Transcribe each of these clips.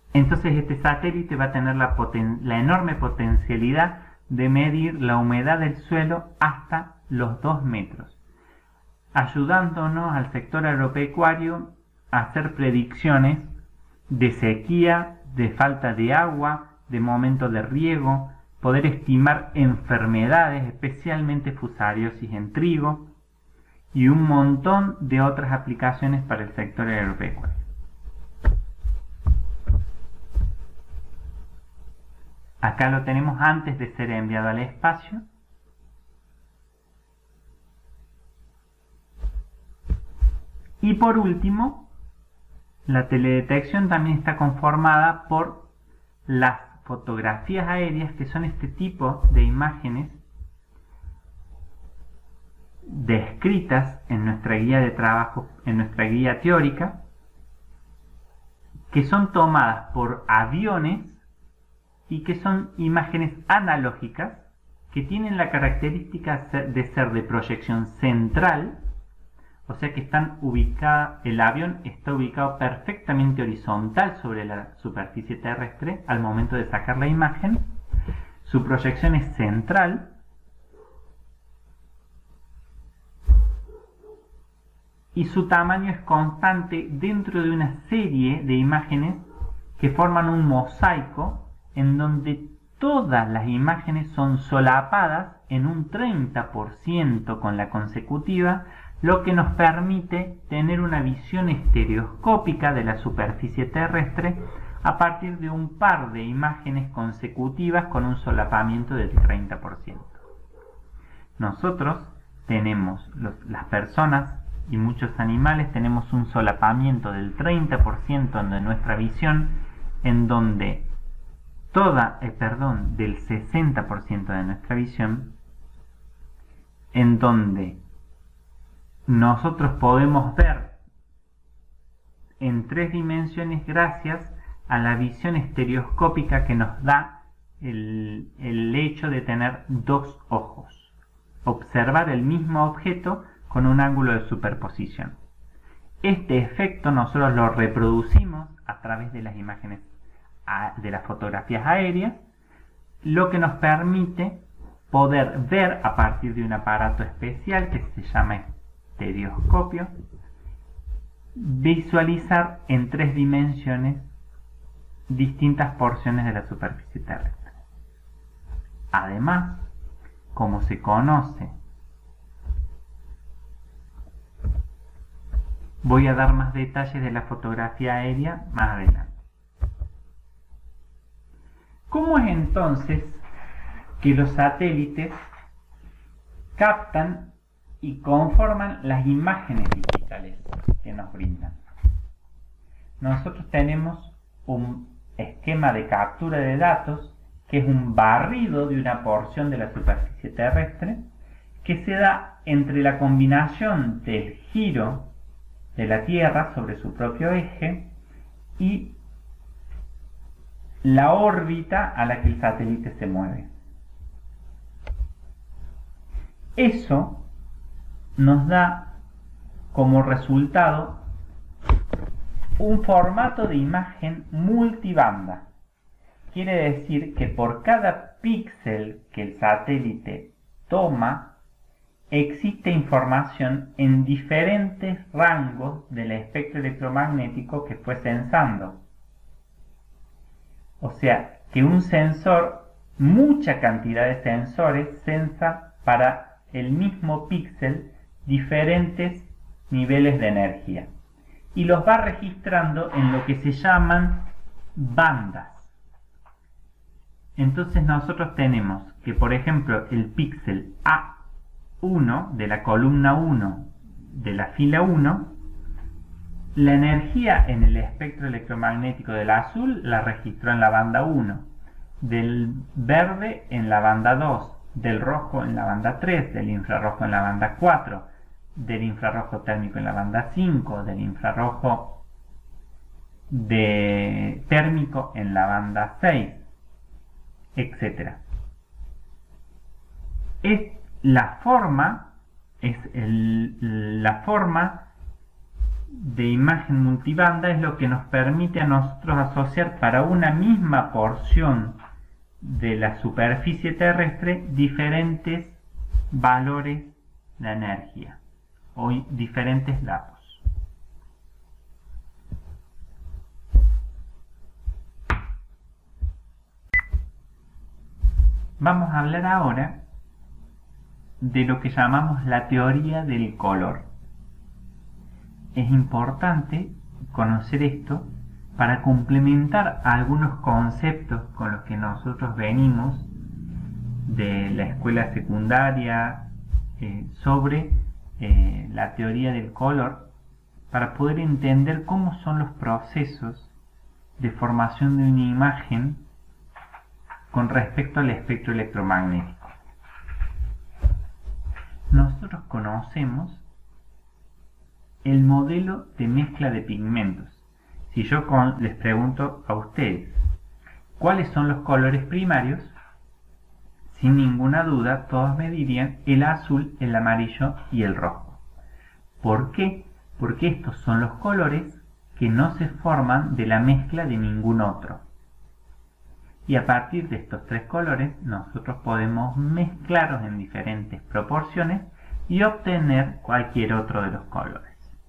Entonces este satélite va a tener la enorme potencialidad de medir la humedad del suelo hasta los 2 metros, ayudándonos al sector agropecuario a hacer predicciones de sequía, de falta de agua, de momento de riego, poder estimar enfermedades, especialmente fusariosis en trigo, y un montón de otras aplicaciones para el sector agropecuario. Acá lo tenemos antes de ser enviado al espacio. Y por último, la teledetección también está conformada por las fotografías aéreas, que son este tipo de imágenes descritas en nuestra guía de trabajo, en nuestra guía teórica, que son tomadas por aviones y que son imágenes analógicas que tienen la característica de ser de proyección central, o sea que están ubicadas, el avión está ubicado perfectamente horizontal sobre la superficie terrestre al momento de sacar la imagen. Su proyección es central y su tamaño es constante dentro de una serie de imágenes que forman un mosaico en donde todas las imágenes son solapadas en un 30% con la consecutiva, lo que nos permite tener una visión estereoscópica de la superficie terrestre a partir de un par de imágenes consecutivas con un solapamiento del 30%. Nosotros tenemos, las personas y muchos animales, tenemos un solapamiento del 30% de nuestra visión, en donde del 60% de nuestra visión, en donde nosotros podemos ver en 3 dimensiones gracias a la visión estereoscópica que nos da el hecho de tener 2 ojos. Observar el mismo objeto con un ángulo de superposición. Este efecto nosotros lo reproducimos a través de las imágenes, de las fotografías aéreas, lo que nos permite poder ver a partir de un aparato especial que se llama estereoscopio, visualizar en 3 dimensiones distintas porciones de la superficie terrestre. Además, como se conoce, voy a dar más detalles de la fotografía aérea más adelante. ¿Cómo es entonces que los satélites captan y conforman las imágenes digitales que nos brindan? Nosotros tenemos un esquema de captura de datos que es un barrido de una porción de la superficie terrestre que se da entre la combinación del giro de la Tierra sobre su propio eje y la órbita a la que el satélite se mueve. Eso nos da como resultado un formato de imagen multibanda. Quiere decir que por cada píxel que el satélite toma, existe información en diferentes rangos del espectro electromagnético que fue censando. O sea, que un sensor, mucha cantidad de sensores, censa para el mismo píxel diferentes niveles de energía y los va registrando en lo que se llaman bandas. Entonces nosotros tenemos que, por ejemplo, el píxel A1 de la columna 1 de la fila 1, la energía en el espectro electromagnético del azul la registró en la banda 1, del verde en la banda 2, del rojo en la banda 3, del infrarrojo en la banda 4, del infrarrojo térmico en la banda 5, del infrarrojo térmico en la banda 6, etc. La forma de imagen multibanda es lo que nos permite a nosotros asociar para una misma porción de la superficie terrestre diferentes valores de energía o diferentes datos. Vamos a hablar ahora de lo que llamamos la teoría del color. Es importante conocer esto para complementar algunos conceptos con los que nosotros venimos de la escuela secundaria sobre la teoría del color, para poder entender cómo son los procesos de formación de una imagen con respecto al espectro electromagnético. Nosotros conocemos el modelo de mezcla de pigmentos. Si yo les pregunto a ustedes cuáles son los colores primarios, sin ninguna duda todos me dirían el azul, el amarillo y el rojo. ¿Por qué? Porque estos son los colores que no se forman de la mezcla de ningún otro. Y a partir de estos tres colores nosotros podemos mezclarlos en diferentes proporciones y obtener cualquier otro de los colores.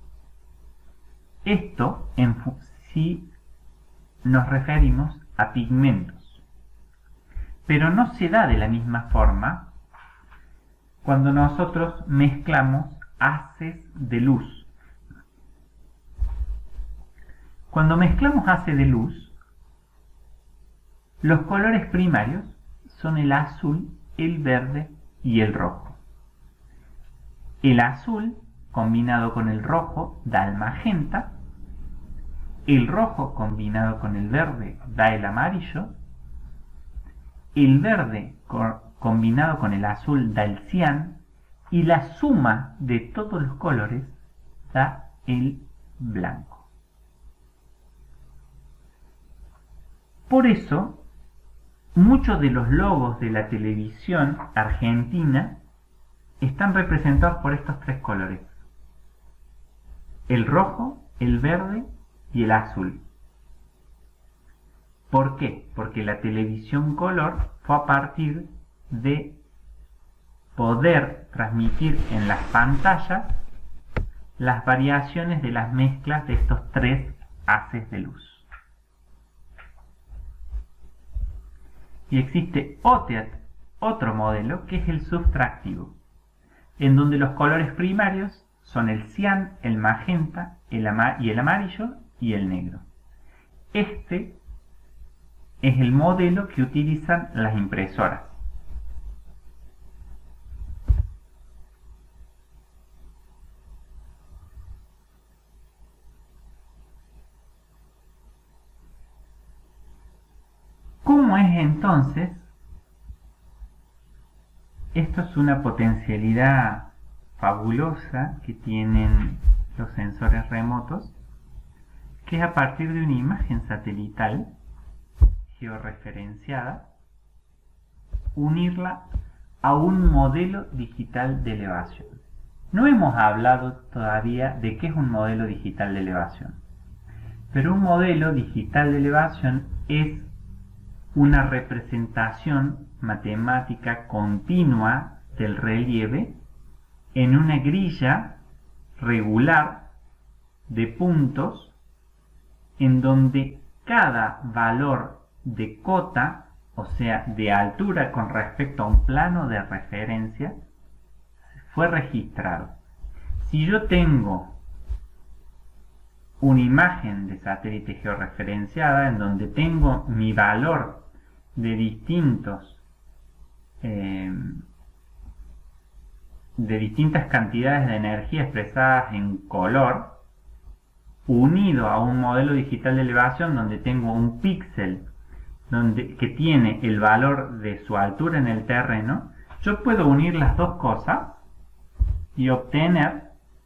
Esto si nos referimos a pigmentos. Pero no se da de la misma forma cuando nosotros mezclamos haces de luz. Cuando mezclamos haces de luz, los colores primarios son el azul, el verde y el rojo. El azul combinado con el rojo da el magenta, el rojo combinado con el verde da el amarillo, el verde combinado con el azul da el cian y la suma de todos los colores da el blanco. Por eso, muchos de los logos de la televisión argentina están representados por estos tres colores: el rojo, el verde y el azul. ¿Por qué? Porque la televisión color fue a partir de poder transmitir en las pantallas las variaciones de las mezclas de estos tres haces de luz. Y existe otro modelo que es el subtractivo, en donde los colores primarios son el cian, el magenta y el amarillo y el negro. Este es el modelo que utilizan las impresoras. ¿Cómo es entonces? Esto es una potencialidad fabulosa que tienen los sensores remotos, que es a partir de una imagen satelital georreferenciada, unirla a un modelo digital de elevación. No hemos hablado todavía de qué es un modelo digital de elevación, pero un modelo digital de elevación es una representación matemática continua del relieve en una grilla regular de puntos en donde cada valor de cota, o sea, de altura con respecto a un plano de referencia, fue registrado. Si yo tengo una imagen de satélite georreferenciada en donde tengo mi valor de distintas cantidades de energía expresadas en color, unido a un modelo digital de elevación donde tengo un píxel que tiene el valor de su altura en el terreno, yo puedo unir las dos cosas y obtener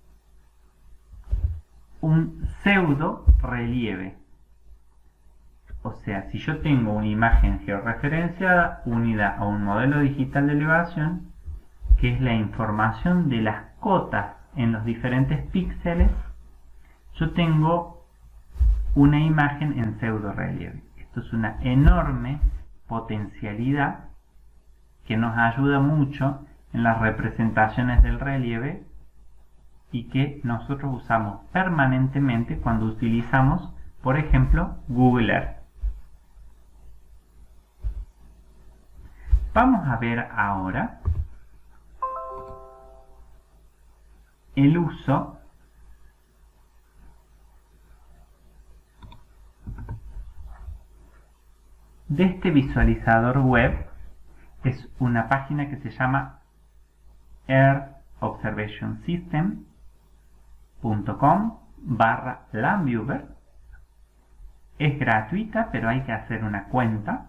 un pseudo relieve. O sea, si yo tengo una imagen georreferenciada unida a un modelo digital de elevación, que es la información de las cotas en los diferentes píxeles yo tengo una imagen en pseudo relieve. Esto es una enorme potencialidad que nos ayuda mucho en las representaciones del relieve y que nosotros usamos permanentemente cuando utilizamos, por ejemplo, Google Earth. Vamos a ver ahora el uso de este visualizador web. Es una página que se llama earthobservationsystem.com/landviewer. Es gratuita, pero hay que hacer una cuenta.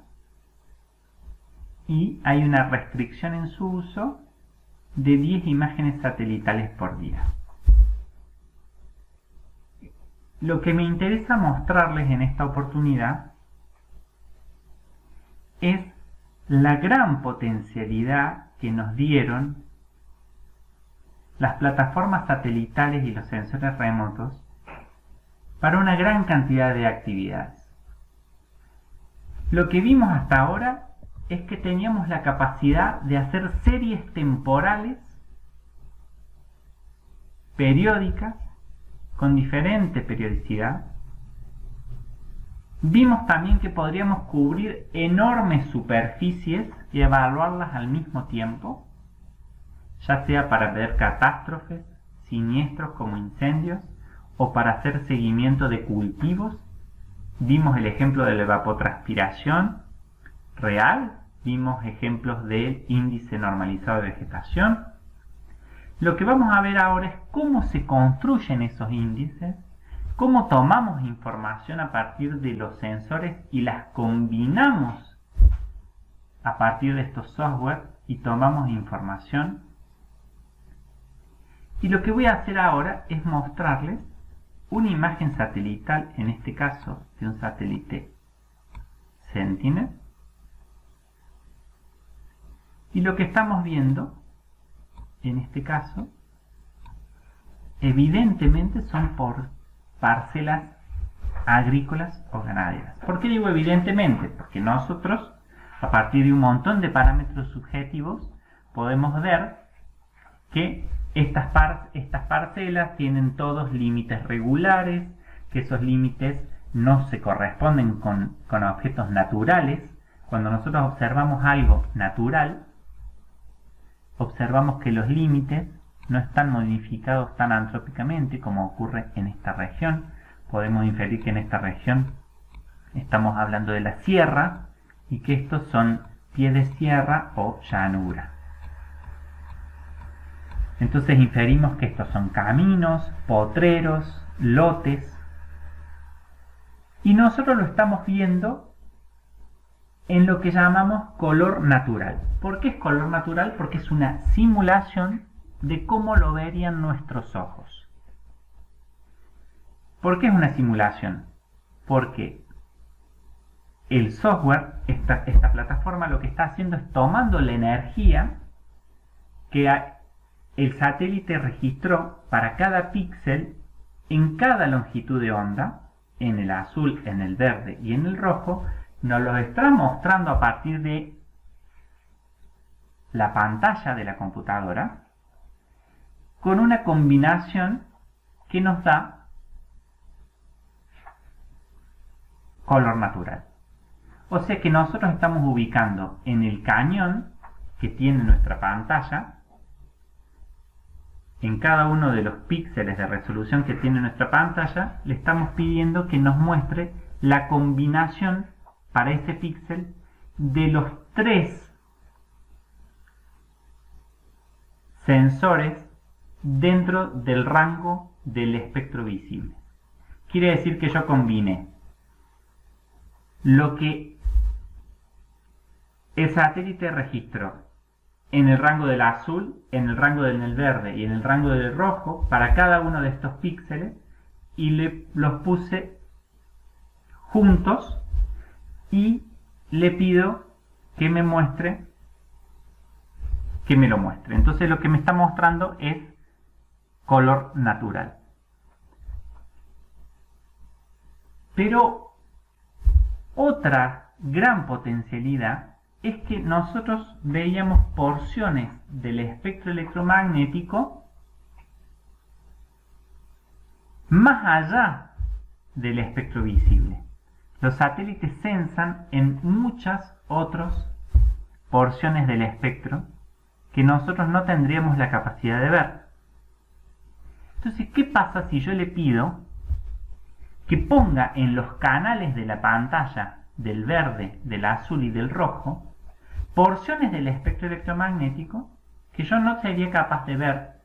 Y hay una restricción en su uso de 10 imágenes satelitales por día. Lo que me interesa mostrarles en esta oportunidad es la gran potencialidad que nos dieron las plataformas satelitales y los sensores remotos para una gran cantidad de actividades. Lo que vimos hasta ahora es que teníamos la capacidad de hacer series temporales periódicas con diferente periodicidad. Vimos también que podríamos cubrir enormes superficies y evaluarlas al mismo tiempo, ya sea para ver catástrofes, siniestros como incendios o para hacer seguimiento de cultivos. Vimos el ejemplo de la evapotranspiración real, vimos ejemplos del índice normalizado de vegetación. Lo que vamos a ver ahora es cómo se construyen esos índices, cómo tomamos información a partir de los sensores y las combinamos a partir de estos software y tomamos información. Y lo que voy a hacer ahora es mostrarles una imagen satelital, en este caso de un satélite Sentinel. Y lo que estamos viendo, en este caso, evidentemente son por parcelas agrícolas o ganaderas. ¿Por qué digo evidentemente? Porque nosotros, a partir de un montón de parámetros subjetivos, podemos ver que estas parcelas tienen todos límites regulares, que esos límites no se corresponden con objetos naturales. Cuando nosotros observamos algo natural, observamos que los límites no están modificados tan antrópicamente como ocurre en esta región. Podemos inferir que en esta región estamos hablando de la sierra y que estos son pies de sierra o llanura. Entonces inferimos que estos son caminos, potreros, lotes. Y nosotros lo estamos viendo en lo que llamamos color natural. ¿Por qué es color natural? Porque es una simulación de cómo lo verían nuestros ojos. ¿Por qué es una simulación? Porque el software, esta plataforma, lo que está haciendo es tomando la energía que el satélite registró para cada píxel en cada longitud de onda, en el azul, en el verde y en el rojo. Nos lo está mostrando a partir de la pantalla de la computadora con una combinación que nos da color natural. O sea que nosotros estamos ubicando en el cañón que tiene nuestra pantalla, en cada uno de los píxeles de resolución que tiene nuestra pantalla, le estamos pidiendo que nos muestre la combinación para ese píxel de los 3 sensores dentro del rango del espectro visible. Quiere decir que yo combiné lo que el satélite registró en el rango del azul, en el rango del verde y en el rango del rojo para cada uno de estos píxeles, y los puse juntos y le pido que me lo muestre. Entonces lo que me está mostrando es color natural. Pero otra gran potencialidad es que nosotros veíamos porciones del espectro electromagnético más allá del espectro visible. Los satélites censan en muchas otras porciones del espectro que nosotros no tendríamos la capacidad de ver. Entonces, ¿qué pasa si yo le pido que ponga en los canales de la pantalla del verde, del azul y del rojo porciones del espectro electromagnético que yo no sería capaz de ver?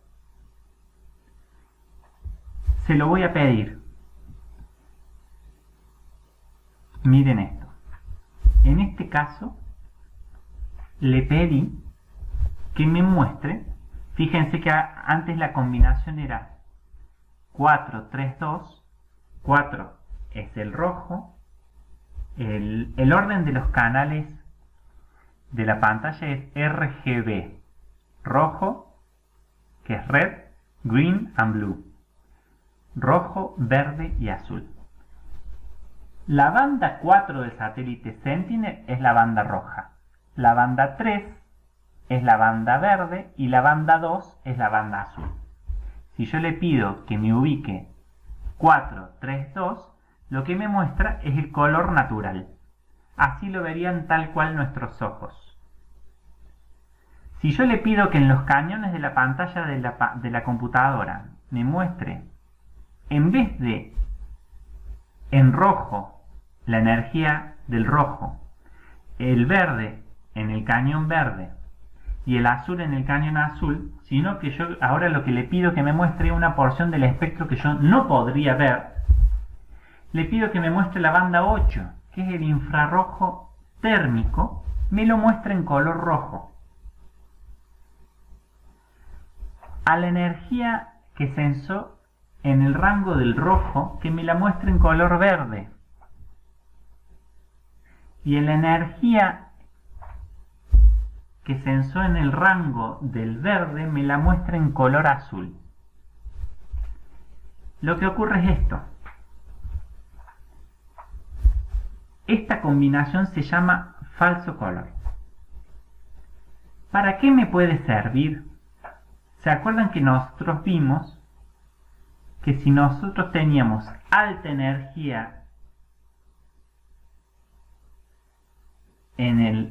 Se lo voy a pedir. Miren esto. En este caso, le pedí que me muestre, fíjense que antes la combinación era 4, 3, 2, 4 es el rojo, el orden de los canales de la pantalla es RGB, rojo, que es red, green and blue, rojo, verde y azul. La banda 4 del satélite Sentinel es la banda roja, la banda 3 es la banda verde y la banda 2 es la banda azul. Si yo le pido que me ubique 4, 3, 2, lo que me muestra es el color natural. Así lo verían tal cual nuestros ojos. Si yo le pido que en los cañones de la pantalla de la computadora me muestre, en vez de en rojo, la energía del rojo, el verde en el cañón verde y el azul en el cañón azul, sino que yo ahora lo que le pido que me muestre una porción del espectro que yo no podría ver, le pido que me muestre la banda 8, que es el infrarrojo térmico, me lo muestra en color rojo. A la energía que censó en el rango del rojo, que me la muestre en color verde. Y en la energía que censó en el rango del verde, me la muestra en color azul. Lo que ocurre es esto. Esta combinación se llama falso color. ¿Para qué me puede servir? ¿Se acuerdan que nosotros vimos que si nosotros teníamos alta energía en el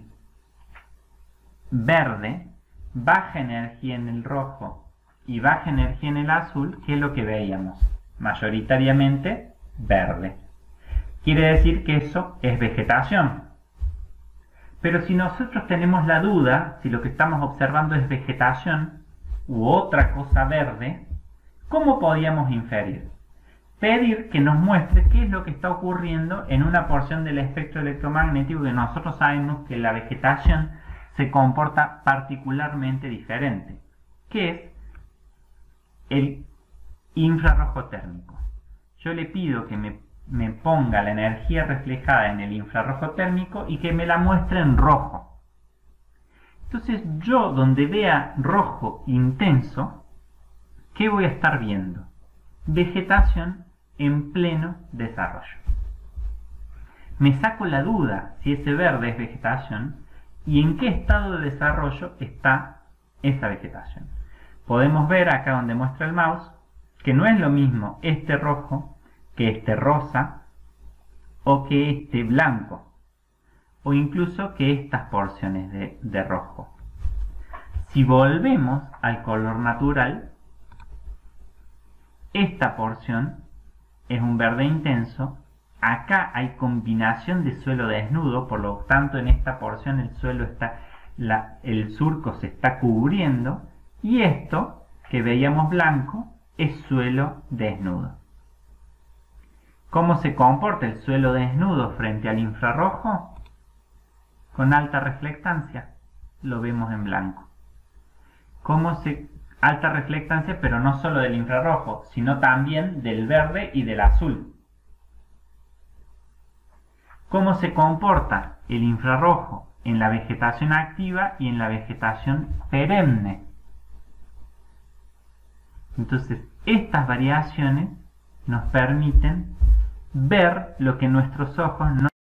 verde, baja energía en el rojo y baja energía en el azul, ¿qué es lo que veíamos? Mayoritariamente verde. Quiere decir que eso es vegetación. Pero si nosotros tenemos la duda, si lo que estamos observando es vegetación u otra cosa verde, ¿cómo podíamos inferir? Pedir que nos muestre qué es lo que está ocurriendo en una porción del espectro electromagnético que nosotros sabemos que la vegetación se comporta particularmente diferente, que es el infrarrojo térmico. Yo le pido que me ponga la energía reflejada en el infrarrojo térmico y que me la muestre en rojo. Entonces yo, donde vea rojo intenso, ¿qué voy a estar viendo? Vegetación en pleno desarrollo. Me saco la duda si ese verde es vegetación y en qué estado de desarrollo está esa vegetación. Podemos ver acá donde muestra el mouse que no es lo mismo este rojo que este rosa o que este blanco o incluso que estas porciones de rojo. Si volvemos al color natural, esta porción es un verde intenso. Acá hay combinación de suelo desnudo, por lo tanto en esta porción el suelo está, el surco se está cubriendo, y esto que veíamos blanco es suelo desnudo. ¿Cómo se comporta el suelo desnudo frente al infrarrojo? Con alta reflectancia, lo vemos en blanco. Alta reflectancia, pero no solo del infrarrojo, sino también del verde y del azul. ¿Cómo se comporta el infrarrojo en la vegetación activa y en la vegetación perenne? Entonces, estas variaciones nos permiten ver lo que nuestros ojos no